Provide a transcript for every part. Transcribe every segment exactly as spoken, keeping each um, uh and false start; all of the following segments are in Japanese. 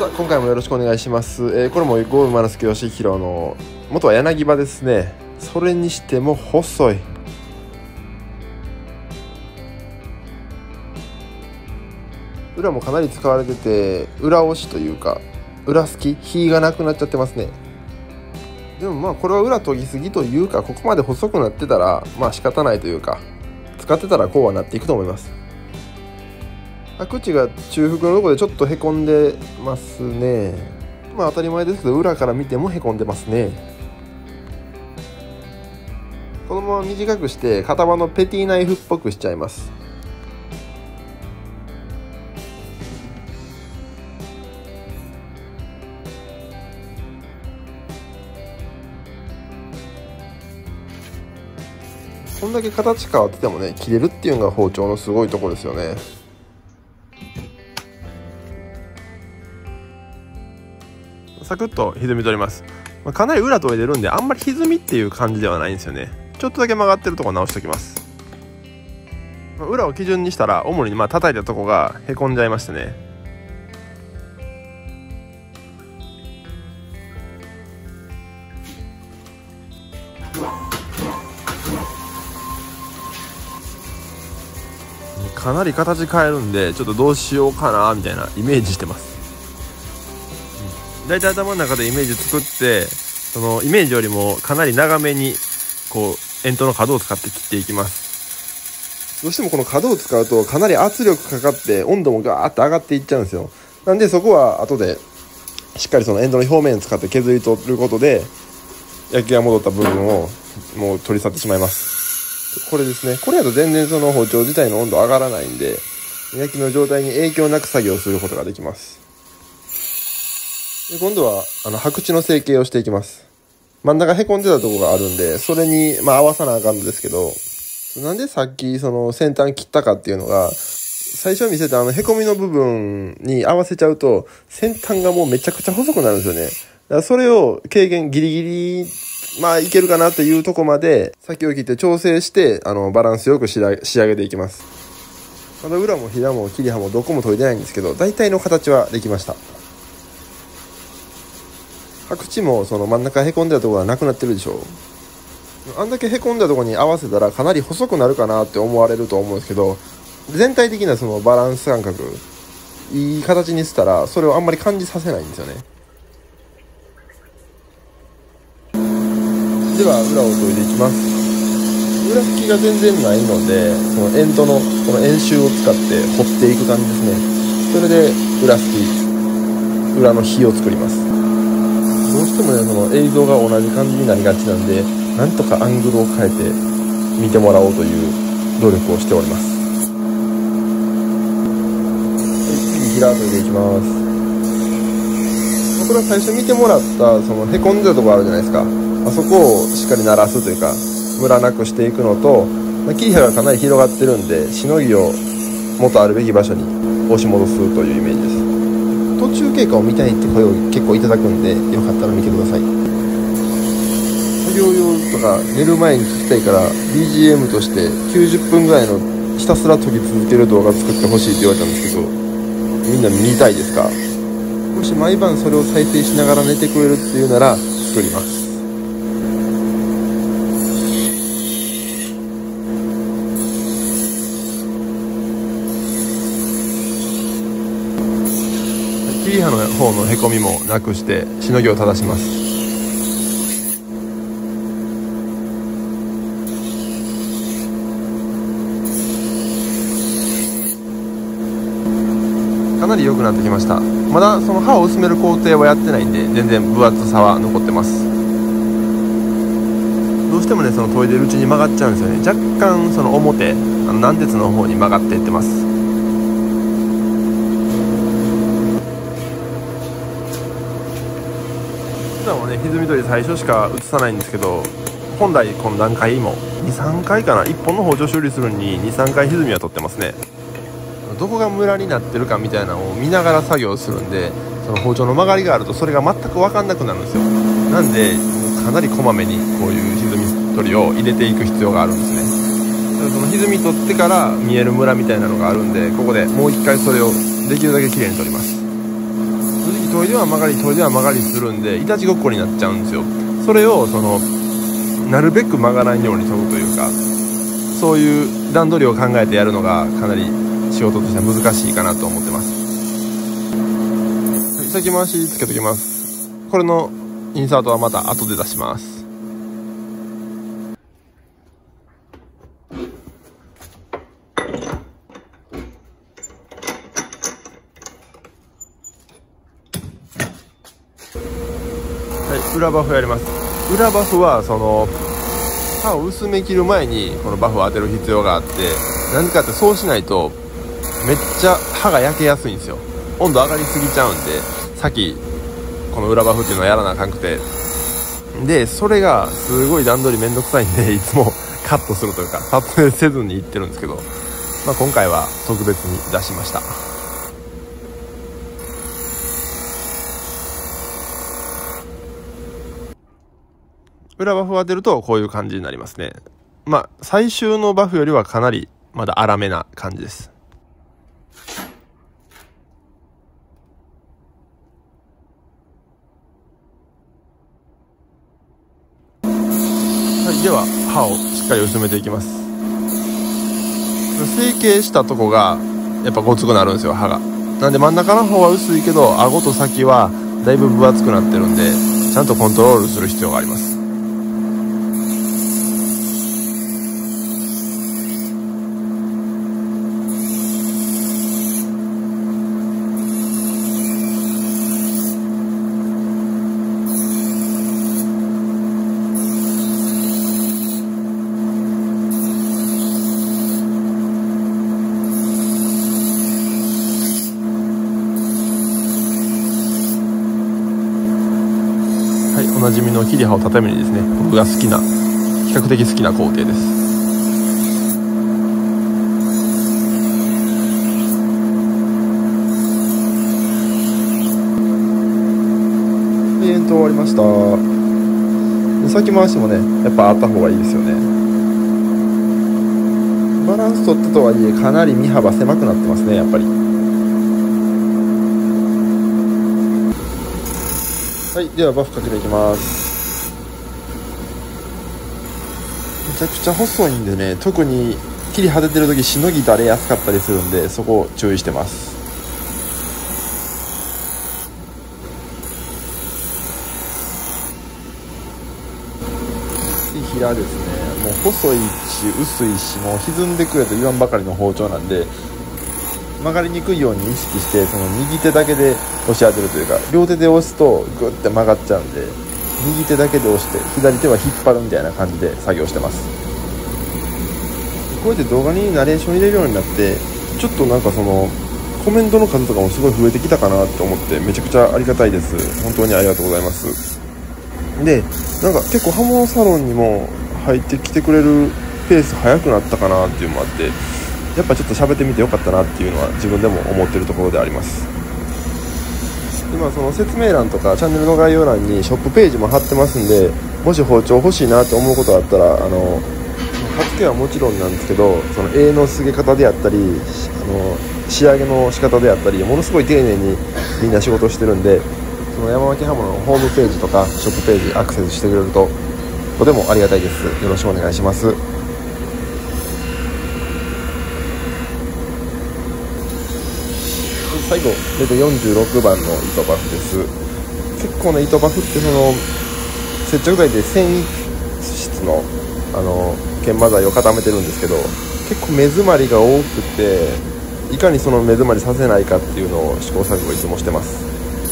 さあ今回もよろしくお願いします。えー、これもゴー馬之助義弘の元は柳葉ですね。それにしても細い。裏もかなり使われてて、裏押しというか裏すき火がなくなっちゃってますね。でもまあこれは裏研ぎすぎというか、ここまで細くなってたらまあ仕方ないというか、使ってたらこうはなっていくと思います。口が中腹のところでちょっとへこんでますね。まあ当たり前ですけど、裏から見てもへこんでますね。このまま短くして片刃のペティナイフっぽくしちゃいます。こんだけ形変わっててもね、切れるっていうのが包丁のすごいところですよね。サクッと歪み取ります。まあ、かなり裏研いでるんで、あんまり歪みっていう感じではないんですよね。ちょっとだけ曲がってるとこ直しておきます。まあ、裏を基準にしたら主にまあ叩いたとこがへこんじゃいましたね。かなり形変えるんで、ちょっとどうしようかなみたいなイメージしてます。だいたい頭の中でイメージ作って、そのイメージよりもかなり長めにこう円筒の角を使って切っていきます。どうしてもこの角を使うとかなり圧力かかって温度もガーッと上がっていっちゃうんですよ。なんでそこは後でしっかりその円筒の表面を使って削り取ることで、焼きが戻った部分をもう取り去ってしまいます。これですね。これだと全然その包丁自体の温度上がらないんで、焼きの状態に影響なく作業することができます。で今度はあの白地の成形をしていきます。真ん中へこんでたところがあるんで、それにまあ合わさなあかんのですけど、なんでさっきその先端切ったかっていうのが、最初見せたあのへこみの部分に合わせちゃうと先端がもうめちゃくちゃ細くなるんですよね。だからそれを軽減ギリギリまあいけるかなっていうとこまで先を切って調整して、あのバランスよく仕上げていきます。まだ裏もひだも切り刃もどこも研いでないんですけど、大体の形はできました。白地もその真ん中へこんでたところがなくなってるでしょ。あんだけへこんだところに合わせたらかなり細くなるかなって思われると思うんですけど、全体的なそのバランス感覚いい形にしたらそれをあんまり感じさせないんですよね。では裏を研いでいきます。裏拭きが全然ないので、その円筒のこの円周を使って彫っていく感じですね。それで裏拭き裏の火を作ります。どうしてもね、その映像が同じ感じになりがちなんで、なんとかアングルを変えて見てもらおうという努力をしております。次平研いでいきます。これは最初見てもらったそのへこんでたところあるじゃないですか。あそこをしっかり鳴らすというかムラなくしていくのと、切り刃がかなり広がってるんで、しのぎを元あるべき場所に押し戻すというイメージです。途中経過を見たいって声を結構いただくんで、よかったら見てください。作業用とか寝る前に聞きたいから ビージーエム としてきゅうじゅっぷんぐらいのひたすら研ぎ続ける動画作ってほしいって言われたんですけど、みんな見たいですか？もし毎晩それを再生しながら寝てくれるっていうなら作ります。切り刃の方のへこみもなくしてしのぎを正します。かなり良くなってきました。まだその刃を薄める工程はやってないんで、全然分厚さは残ってます。どうしてもね、その研いでるうちに曲がっちゃうんですよね。若干その表、あの軟鉄の方に曲がっていってます。普段はね、歪み取り最初しか映さないんですけど、本来この段階もにさんかいかな、いっぽんの包丁修理するのににさんかい歪みは取ってますね。どこがムラになってるかみたいなのを見ながら作業するんで、その包丁の曲がりがあるとそれが全く分かんなくなるんですよ。なんでかなりこまめにこういう歪み取りを入れていく必要があるんですね。その歪み取ってから見えるムラみたいなのがあるんで、ここでもう一回それをできるだけきれいに取ります。正直研いでは曲がり研いでは曲がりするんでいたちごっこになっちゃうんですよ。それをそのなるべく曲がらんように研ぐというか、そういう段取りを考えてやるのがかなり仕事としては難しいかなと思ってます。はい、先回しつけときます。これのインサートはまた後で出します。裏バフやります。裏バフはその刃を薄め切る前にこのバフを当てる必要があって、何かってそうしないとめっちゃ刃が焼けやすいんですよ。温度上がりすぎちゃうんで、さっきこの裏バフっていうのはやらなあかんくて、でそれがすごい段取りめんどくさいんで、いつもカットするというか撮影せずにいってるんですけど、まあ、今回は特別に出しました。裏バフを当てるとこういう感じになりますね。まあ最終のバフよりはかなりまだ粗めな感じです。はい、では刃をしっかり薄めていきます。成形したとこがやっぱごつくなるんですよ、刃が。なんで真ん中の方は薄いけど顎と先はだいぶ分厚くなってるんで、ちゃんとコントロールする必要があります。おなじみの切り刃を畳むにですね、僕が好きな比較的好きな工程です。で円筒終わりました。先回しもねやっぱあった方がいいですよね。バランス取ったとはいえかなり身幅狭くなってますね、やっぱり。はい、ではバフかけていきます。めちゃくちゃ細いんでね、特に切り果ててる時しのぎだれやすかったりするんで、そこを注意してます。平ですね、もう細いし薄いし、もう歪んでくれと言わんばかりの包丁なんで、曲がりにくいように意識して、その右手だけで押し当てるというか、両手で押すとグッて曲がっちゃうんで、右手だけで押して左手は引っ張るみたいな感じで作業してます。こうやって動画にナレーション入れるようになって、ちょっとなんかそのコメントの数とかもすごい増えてきたかなと思って、めちゃくちゃありがたいです。本当にありがとうございます。でなんか結構刃物サロンにも入ってきてくれるペース早くなったかなっていうのもあって、やっぱちょっと喋ってみてよかったなっていうのは自分でも思ってるところであります。今その説明欄とかチャンネルの概要欄にショップページも貼ってますんで、もし包丁欲しいなと思うことあったら、あの刃付けはもちろんなんですけど、その柄のすげ方であったり、あの仕上げの仕方であったり、ものすごい丁寧にみんな仕事してるんで、その山脇刃物のホームページとかショップページアクセスしてくれるととてもありがたいです。よろしくお願いします。最後大体よんじゅうろくばんの糸バフです。結構ね、糸バフってその接着剤で繊維質のあの研磨剤を固めてるんですけど、結構目詰まりが多くて、いかにその目詰まりさせないかっていうのを試行錯誤いつもしてます。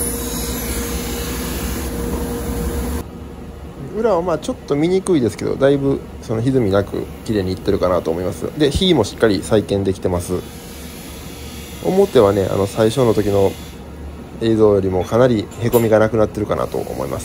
裏はまあちょっと見にくいですけど、だいぶその歪みなく綺麗にいってるかなと思います。で火もしっかり再現できてます。表はね、あの最初の時の映像よりもかなりへこみがなくなってるかなと思います。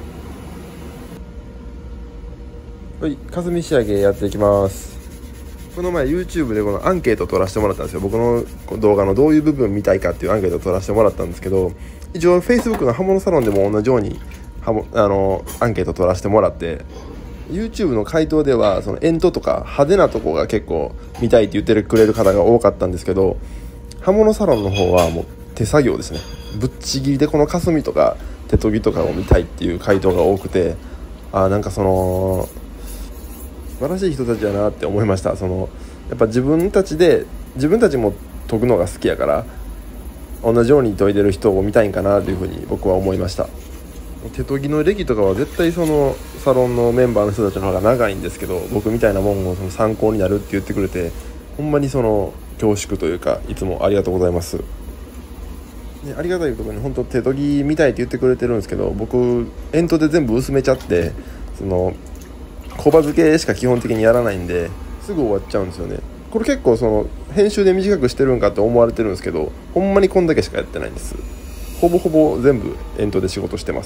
はい、霞仕上げやっていきます。 この前 YouTube でこのアンケートを取らせてもらったんですよ。僕の動画のどういう部分見たいかっていうアンケートを取らせてもらったんですけど、一応 Facebook の刃物サロンでも同じようにはもあのアンケートを取らせてもらって、 YouTube の回答ではその煙突とか派手なとこが結構見たいって言ってくれる方が多かったんですけど、刃物サロンの方はもう手作業ですね。ぶっちぎりでこのかすみとか手研ぎとかを見たいっていう回答が多くて、あなんかその素晴らしい人たちだなって思いました。そのやっぱ自分たちで自分たちも研ぐのが好きやから、同じように研いでる人を見たいんかなというふうに僕は思いました。手研ぎの歴とかは絶対そのサロンのメンバーの人たちの方が長いんですけど、僕みたいなもんもその参考になるって言ってくれて、ほんまにその恐縮というか、いつもありがとうございます。でありがたいことに本当手研ぎ見たいって言ってくれてるんですけど、僕煙突で全部薄めちゃって、その小刃付けしか基本的にやらないんですぐ終わっちゃうんですよね。これ結構その編集で短くしてるんかって思われてるんですけど、ほんまにこんだけしかやってないんです。ほぼほぼ全部煙突で仕事してます。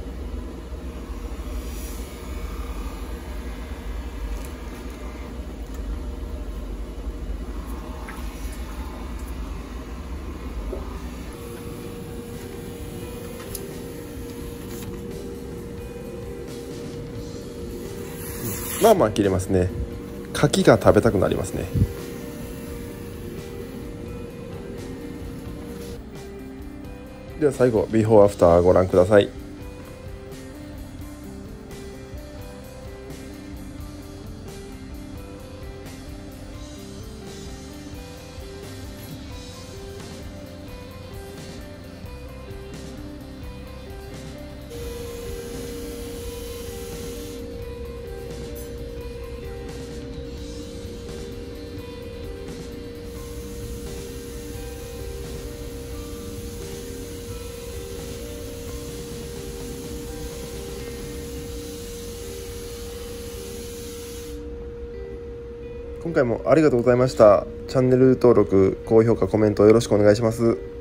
まあまあ切れますね。牡蠣が食べたくなりますね。では最後ビフォーアフターご覧ください。今回もありがとうございました。チャンネル登録、高評価、コメントよろしくお願いします。